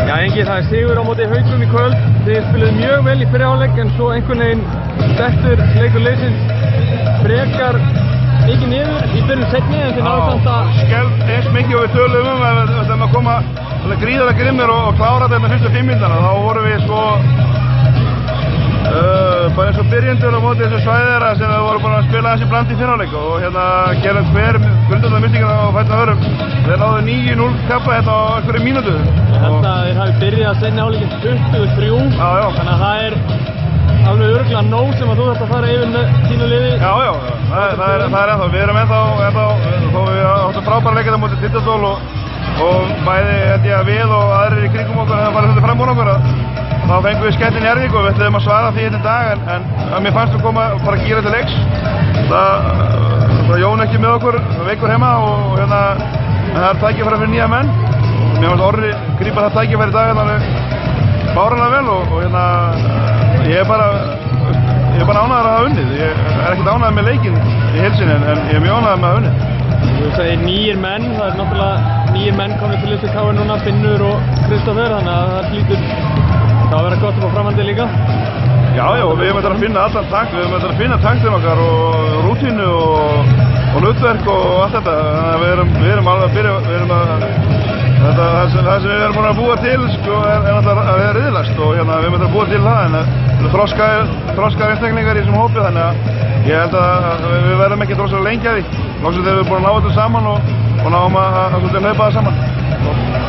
Já, Engi, það sigur á móti Haukum í kvöld. Þið spiluðu mjög vel í fyrri hálfleik en svo einhvern veginn dettur leikur liðsins frekar mikið niður í byrjun seinni en þið náðu samt að skellt eins mikið og við töluðum ef við ætlum að koma gríðarlega grimmir og klára þetta með fyrstu 5 mínútana. Þá vorum við svo bara eins og byrjendur á móti þessu svæðara sem við vorum búin að spila þessi bland í fyrri hálfleik og hérna gerum hver grundvallar mistökin á fætna öðrum. Þeir náðu 9-0 kappa hérna á einhverju mínútu. Ég held að þeir hafi byrjað seinni hálfleikin 23. Já. Þannig að það er alveg örugglega nóg sem að þú þarft að fara yfir með þínu liði. Já, það er ennþá. Við erum ennþá þó við áttum frábæra leikir á móti Tindastól og bæði held ég að við og aðrir í kringum okkur hefum farið svolítið fram úr okkur þá fengum við skellinn í Njarðvík og við ætluðum að svara því í dag en mér fannst við koma að fara að gíra til leiks. Það Jón ekki með okkur, veikur heima og hérna það er tækifæri fyrir nýja menn. Mér fannst Orri grípa það tækifæri í dag hérna báranlega vel og hérna ég er bara ánægður að hafa unnið. Ég er ekkert ánægður með leikinn í heilsinni en ég er mjög ánægður með að hafa unnið. Þú segir nýjir menn, það er náttúrulega nýjir menn komið til þessu KR núna, Finnur og Kristoffer, þannig að það hlýtur að vera gott upp á framhaldi líka. Já, við höfum þetta að finna allan takt, við höfum þetta að finna taktin okkar og rútínu og hlutverk og allt þetta. Þannig að við erum alveg að byrja, það sem við erum búin að búa til sko, er náttúrulega að vera riðlast og hérna, við höfum þetta að búa til það en það eru þroskaðir einstaklingar í þessum hópi þannig að ég held að við verðum ekki rosalega lengi að því. Loksins þegar við erum búin að ná þetta saman og náum að hlaupa það saman.